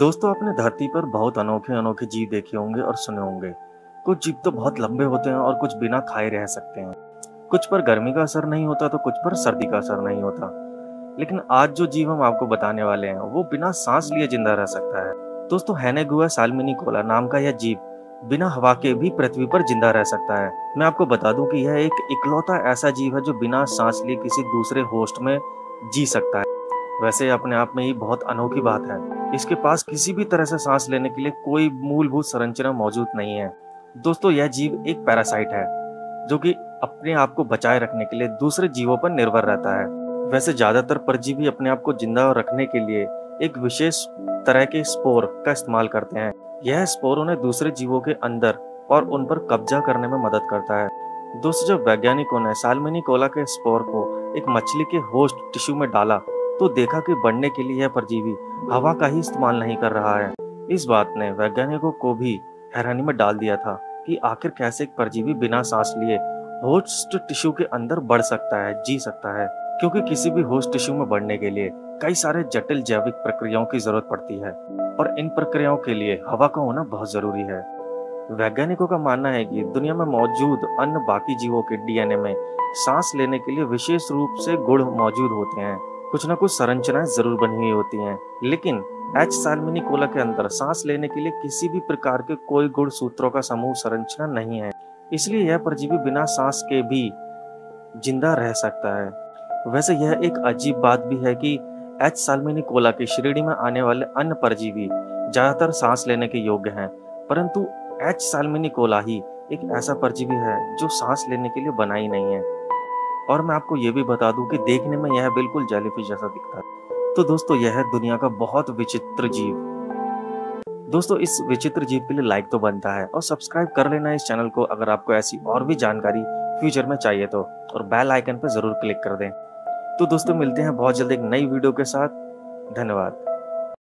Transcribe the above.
दोस्तों, आपने धरती पर बहुत अनोखे अनोखे जीव देखे होंगे और सुने होंगे। कुछ जीव तो बहुत लंबे होते हैं और कुछ बिना खाए रह सकते हैं। कुछ पर गर्मी का असर नहीं होता तो कुछ पर सर्दी का असर नहीं होता। लेकिन आज जो जीव हम आपको बताने वाले हैं वो बिना सांस लिए जिंदा रह सकता है। दोस्तों, हैनेगुआ साल्मिनिकोला नाम का यह जीव बिना हवा के भी पृथ्वी पर जिंदा रह सकता है। मैं आपको बता दूं कि यह एक इकलौता ऐसा जीव है जो बिना सांस लिए किसी दूसरे होस्ट में जी सकता है। वैसे अपने आप में ही बहुत अनोखी बात है। इसके पास किसी भी तरह से सांस लेने के लिए कोई मूलभूत संरचना मौजूद नहीं है। दोस्तों, यह जीव एक पैरासाइट है जो कि अपने आप को बचाए रखने के लिए दूसरे जीवों पर निर्भर रहता है। वैसे ज्यादातर परजीवी अपने आप को जिंदा रखने के लिए एक विशेष तरह के स्पोर का इस्तेमाल करते हैं। यह स्पोर उन्हें दूसरे जीवों के अंदर और उन पर कब्जा करने में मदद करता है। दोस्तों, जब वैज्ञानिकों ने साल्मिनिकोला के स्पोर को एक मछली के होस्ट टिश्यू में डाला तो देखा कि बढ़ने के लिए यह परजीवी हवा का ही इस्तेमाल नहीं कर रहा है। इस बात ने वैज्ञानिकों को भी हैरानी में डाल दिया था कि आखिर कैसे एक परजीवी बिना सांस लिए होस्ट टिश्यू के अंदर बढ़ सकता है, जी सकता है। क्योंकि किसी भी होस्ट टिश्यू में बढ़ने के लिए कई सारे जटिल जैविक प्रक्रियाओं की जरूरत पड़ती है और इन प्रक्रियाओं के लिए हवा का होना बहुत जरूरी है। वैज्ञानिकों का मानना है कि दुनिया में मौजूद अन्य बाकी जीवों के डीएनए में सांस लेने के लिए विशेष रूप से गुण मौजूद होते हैं। कुछ न कुछ संरचनाएं जरूर बनी हुई होती हैं, लेकिन एच साल्मिनिकोला के अंदर सांस लेने के लिए किसी भी प्रकार के कोई गुण सूत्रों का समूह संरचना नहीं है। इसलिए यह परजीवी बिना सांस के भी जिंदा रह सकता है। वैसे यह एक अजीब बात भी है कि एच साल्मिनिकोला की श्रेणी में आने वाले अन्य परजीवी ज्यादातर सांस लेने के योग्य हैं, परंतु एच साल्मिनिकोला ही एक ऐसा परजीवी है जो सांस लेने के लिए बना ही नहीं है। और मैं आपको ये भी बता दूं कि देखने में यह बिल्कुल जेलीफिश जैसा दिखता है। तो दोस्तों, यह है दुनिया का बहुत विचित्र जीव। दोस्तों, इस विचित्र जीव के लिए लाइक तो बनता है और सब्सक्राइब कर लेना इस चैनल को अगर आपको ऐसी और भी जानकारी फ्यूचर में चाहिए तो, और बेल आइकन पर जरूर क्लिक कर दें। तो दोस्तों, मिलते हैं बहुत जल्द एक नई वीडियो के साथ। धन्यवाद।